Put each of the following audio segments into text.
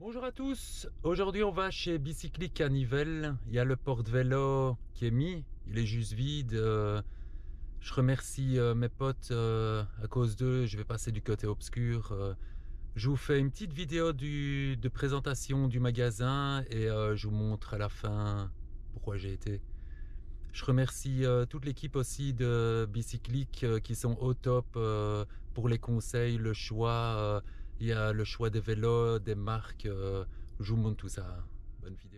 Bonjour à tous, aujourd'hui on va chez Bicyclique à Nivelles. Il y a le porte-vélo qui est mis, il est juste vide. Je remercie mes potes, à cause d'eux je vais passer du côté obscur. Je vous fais une petite vidéo de présentation du magasin et je vous montre à la fin pourquoi j'ai été. Je remercie toute l'équipe aussi de Bicyclique qui sont au top pour les conseils, le choix. Il y a le choix des vélos, des marques. Je vous montre tout ça. Bonne vidéo.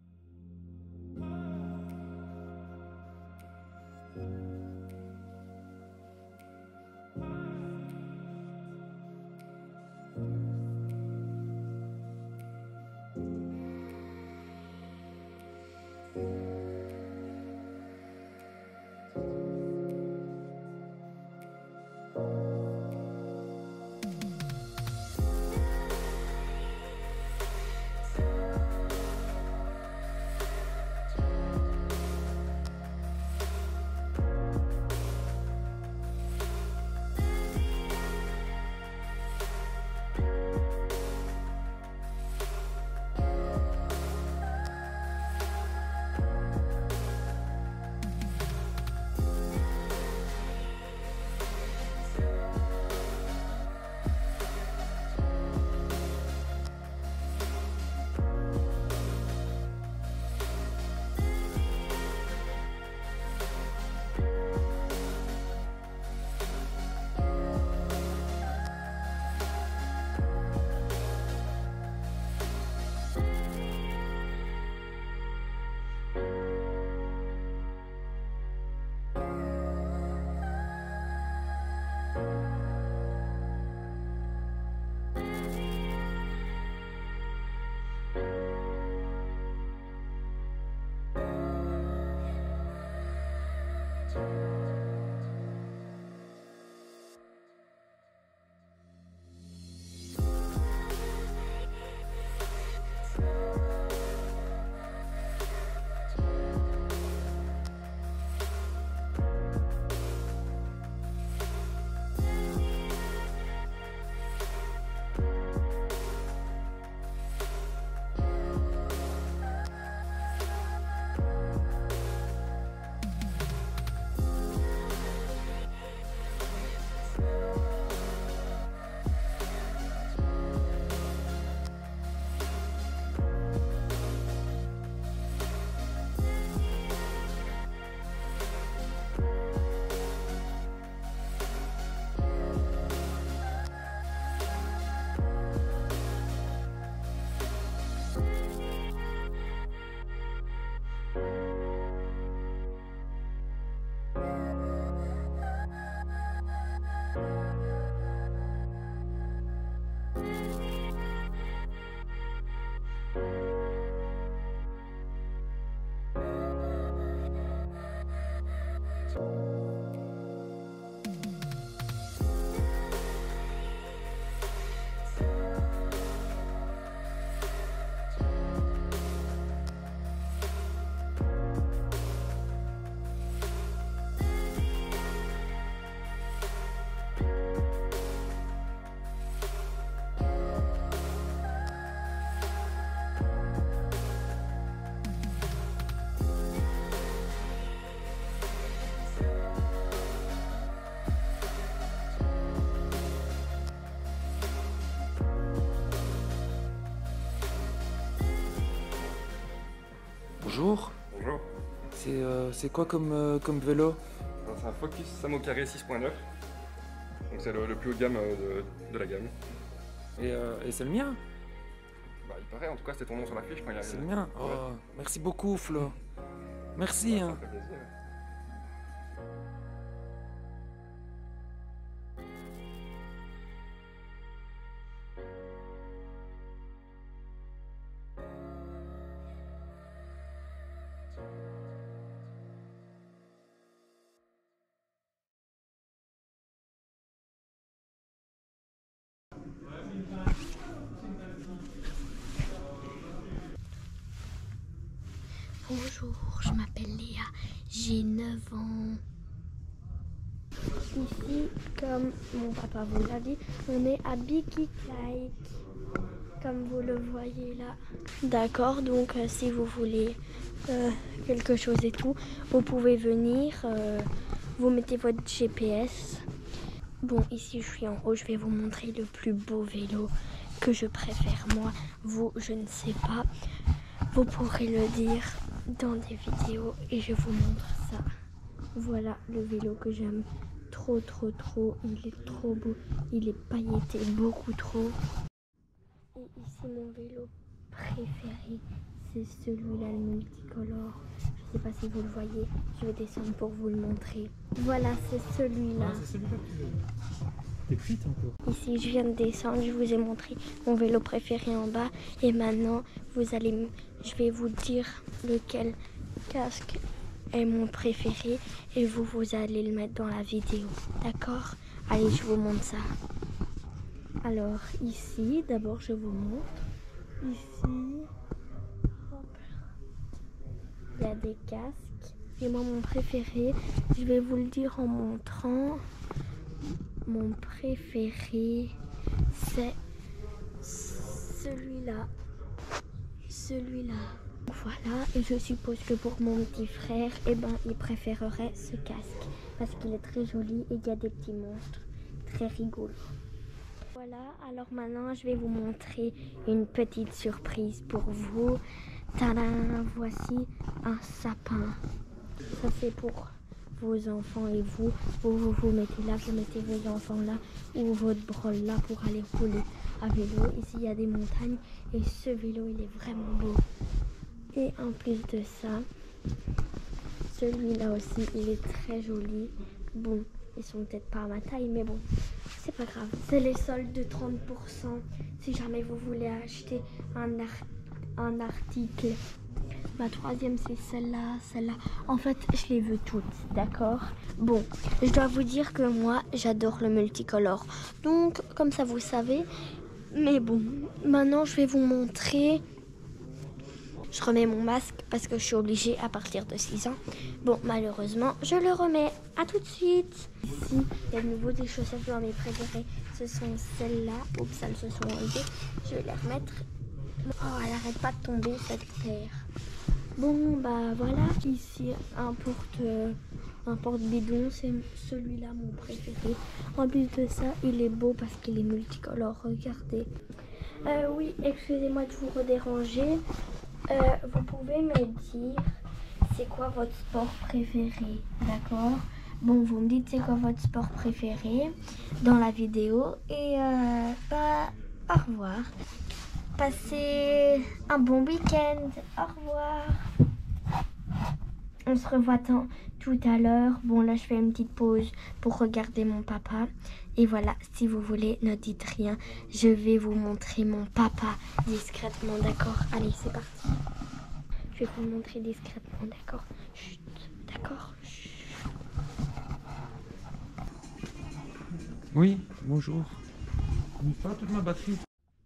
Bonjour, Bonjour, c'est quoi comme vélo? alors, c'est un Focus Samo Carré 6.9, donc c'est le plus haut de gamme de la gamme. Et c'est le mien? Bah, il paraît, en tout cas c'était ton nom sur la fiche quand il y a... C'est le mien? Oh, Ouais. merci beaucoup Flo. Merci Ça hein. me fait plaisir. Bonjour, je m'appelle Léa, j'ai 9 ans. Ici, comme mon papa vous l'a dit, on est à Bicyclique. comme vous le voyez là. D'accord, donc si vous voulez quelque chose et tout, vous pouvez venir, vous mettez votre GPS. Bon, ici je suis en haut, je vais vous montrer le plus beau vélo que je préfère. Moi, vous, je ne sais pas. Vous pourrez le dire dans des vidéos et je vous montre ça. Voilà le vélo que j'aime trop. Il est trop beau, il est pailleté, beaucoup trop. Et ici mon vélo préféré, c'est celui-là, le multicolore. Je sais pas si vous le voyez, je vais descendre pour vous le montrer. Voilà, c'est celui-là. Ah, c'est celui-là que tu veux. T'es cuite encore. Ici, je viens de descendre, je vous ai montré mon vélo préféré en bas. Et maintenant, je vais vous dire lequel casque est mon préféré. Et vous allez le mettre dans la vidéo. D'accord? Allez, je vous montre ça. Alors, ici, d'abord, je vous montre. Ici, hop, il y a des casques. Et moi, mon préféré, je vais vous le dire en montrant. Mon préféré, c'est celui-là. Voilà, et je suppose que pour mon petit frère, eh ben, il préférerait ce casque. Parce qu'il est très joli et il y a des petits monstres très rigolos. Voilà, alors maintenant, je vais vous montrer une petite surprise pour vous. Tadam, voici un sapin. Ça, c'est pour vos enfants et vous mettez là, vous mettez vos enfants là ou votre brol là pour aller rouler à vélo. Ici il y a des montagnes et ce vélo il est vraiment beau. Et en plus de ça, celui-là aussi il est très joli. Bon, ils sont peut-être pas à ma taille mais bon, c'est pas grave. C'est les soldes de 30% si jamais vous voulez acheter un article. Ma troisième c'est celle-là. En fait, je les veux toutes, d'accord? Bon, je dois vous dire que moi, j'adore le multicolore. Donc, comme ça, vous savez. Mais bon, maintenant, je vais vous montrer. Je remets mon masque parce que je suis obligée à partir de 6 ans. Bon, malheureusement, je le remets. À tout de suite. Ici, il y a de nouveau des chaussettes dans mes préférées. Ce sont celles-là. Oups, elles se sont enlevées. Je vais les remettre. Oh, elle arrête pas de tomber, cette terre. Bon, bah voilà, ici un porte-bidon, c'est celui-là mon préféré. En plus de ça, il est beau parce qu'il est multicolore, regardez. Oui, excusez-moi de vous redéranger. Vous pouvez me dire c'est quoi votre sport préféré, d'accord? Bon, vous me dites c'est quoi votre sport préféré dans la vidéo et bah au revoir. Passez un bon week-end. Au revoir. On se revoit tout à l'heure. Bon, là, je fais une petite pause pour regarder mon papa. Et voilà, si vous voulez, ne dites rien. Je vais vous montrer mon papa discrètement, d'accord? Allez, c'est parti. Je vais vous montrer discrètement, d'accord? Chut, d'accord? Chut. Oui, bonjour. Pas toute ma batterie.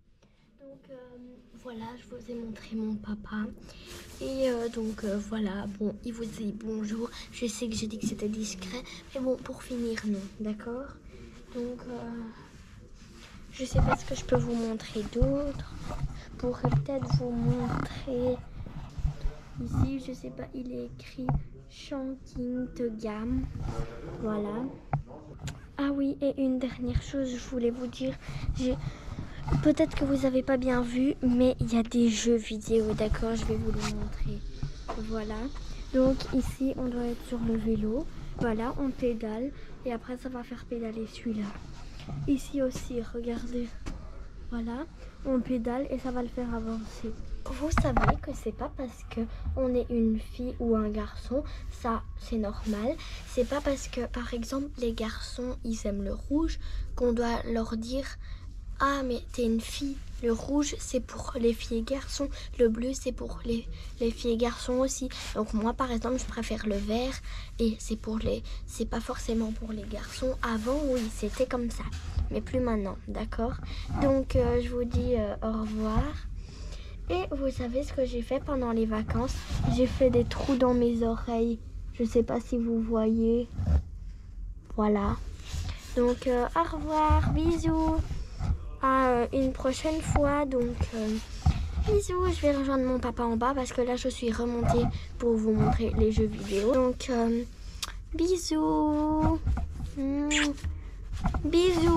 Voilà, je vous ai montré mon papa et voilà, bon, il vous dit bonjour. Je sais que j'ai dit que c'était discret, mais bon, pour finir, non, d'accord? Donc, je sais pas ce que je peux vous montrer d'autre. Je pourrais peut-être vous montrer ici, je sais pas, il est écrit Shanking Tegam, voilà. Ah oui, et une dernière chose, je voulais vous dire, peut-être que vous n'avez pas bien vu, mais il y a des jeux vidéo, d'accord? Je vais vous les montrer. Voilà. Donc ici, on doit être sur le vélo. Voilà, on pédale. Et après, ça va faire pédaler celui-là. Ici aussi, regardez. Voilà, on pédale et ça va le faire avancer. Vous savez que c'est pas parce que on est une fille ou un garçon, ça c'est normal. C'est pas parce que, par exemple, les garçons, ils aiment le rouge qu'on doit leur dire « Ah, mais t'es une fille ». Le rouge, c'est pour les filles et garçons. Le bleu, c'est pour les filles et garçons aussi. Donc moi, par exemple, je préfère le vert. Et c'est pas forcément pour les garçons. Avant, oui, c'était comme ça. Mais plus maintenant, d'accord? Donc, je vous dis au revoir. Et vous savez ce que j'ai fait pendant les vacances? J'ai fait des trous dans mes oreilles. Je sais pas si vous voyez. Voilà. Donc, au revoir. Bisous. à une prochaine fois. Donc, bisous. Je vais rejoindre mon papa en bas parce que là, je suis remontée pour vous montrer les jeux vidéo. Donc, bisous. Bisous.